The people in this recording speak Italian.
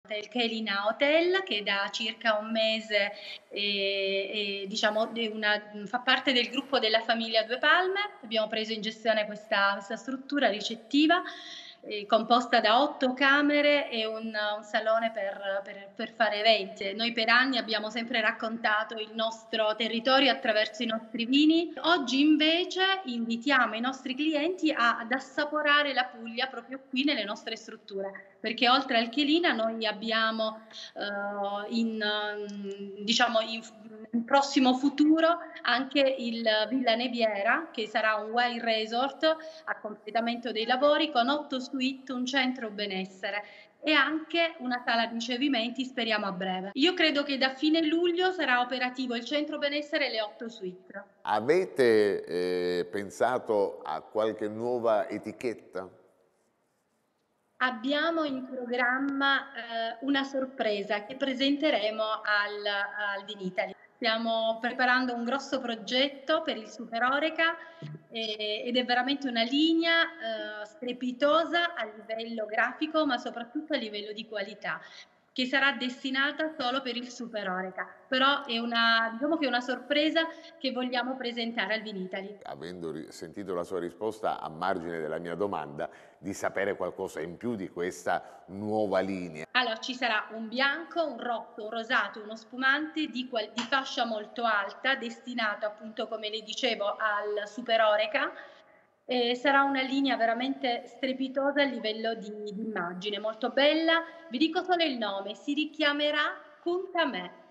Che è l'Ina Hotel, che da circa un mese diciamo fa parte del gruppo della famiglia Due Palme. Abbiamo preso in gestione questa struttura ricettiva, composta da 8 camere e un salone per fare eventi. Noi per anni abbiamo sempre raccontato il nostro territorio attraverso i nostri vini. Oggi invece invitiamo i nostri clienti ad assaporare la Puglia proprio qui nelle nostre strutture, perché oltre al Chielina noi abbiamo diciamo in prossimo futuro anche il Villa Neviera, che sarà un wine resort a completamento dei lavori con 8 suite, un centro benessere e anche una sala di ricevimenti, speriamo a breve. Io credo che da fine luglio sarà operativo il centro benessere e le 8 suite. Avete pensato a qualche nuova etichetta? Abbiamo in programma una sorpresa che presenteremo al Vinitaly. Stiamo preparando un grosso progetto per il Super Oreca ed è veramente una linea strepitosa a livello grafico, ma soprattutto a livello di qualità, che sarà destinata solo per il Super Oreca. Però diciamo che è una sorpresa che vogliamo presentare al Vinitaly. Avendo sentito la sua risposta a margine della mia domanda, di sapere qualcosa in più di questa nuova linea. Allora, ci sarà un bianco, un rosso, un rosato, uno spumante di fascia molto alta, destinato appunto, come le dicevo, al Super Oreca. E sarà una linea veramente strepitosa a livello di immagine, molto bella. Vi dico solo il nome, si richiamerà Punta Me.